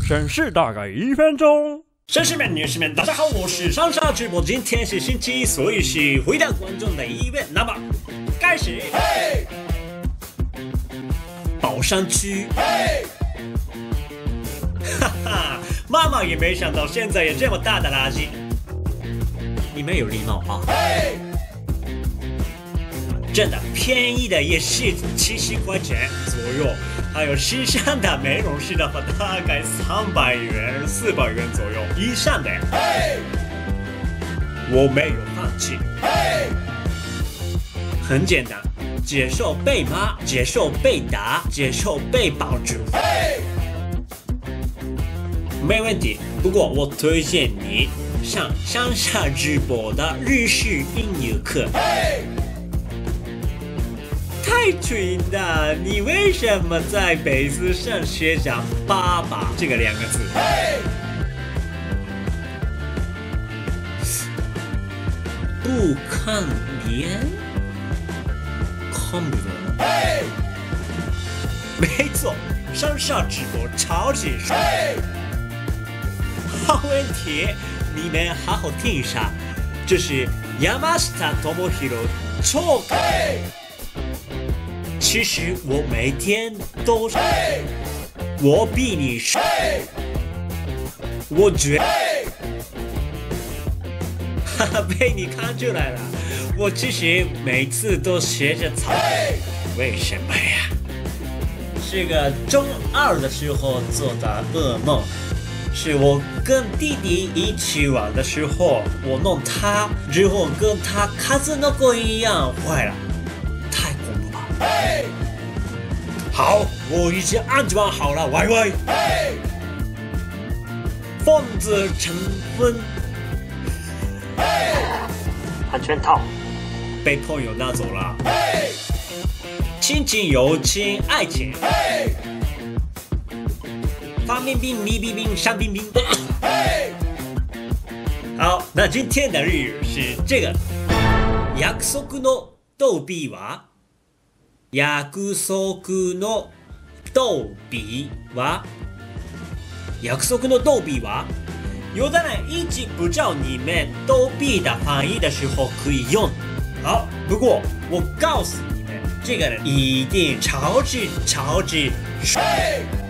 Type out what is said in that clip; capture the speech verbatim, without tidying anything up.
审视大概一分钟。 绅士们、女士们，大家好，我是上上直播。今天是星期一，所以是回答观众的疑问。那么，开始。嘿，宝山区。嘿，哈哈，妈妈也没想到现在有这么大的垃圾。你们有礼貌啊！嘿，真的便宜的也是七十块钱左右。还有时尚的美容师的话，大概三百元、四百元左右以上的。Hey! 我没有放弃。Hey! 很简单，接受被骂，接受被打，接受被绑住。Hey! 没问题。不过我推荐你上上下直播的日式英语课。Hey! 太蠢了！你为什么在杯子上写上“爸爸”这个两个字？ Hey! 不看脸，看不懂。Hey! 没错，上下直播超级帅。Hey! 好问题，你们好好听一下，这是山下智弘超可爱。Hey! 其实我每天都是，我比你帅，我觉得，哈哈，被你看出来了。我其实每次都学着草，为什么呀？是个中二的时候做的噩梦，是我跟弟弟一起玩的时候，我弄他之后跟他数の子一样坏了。Hey! 好，我已经安装好了 ，Y Y。疯子成婚。Hey! 安全套被朋友拿走了。Hey! 亲情、友情、爱情。Hey! 方便面、米饼饼、香饼饼。Hey! 好，那今天的日语是这个。約束の逗比は。約束の逗比は約束の逗比は有的人一直不知道你们逗比的翻译的时候可以用。好，不过我告诉你们，这个人一定超级超级帅。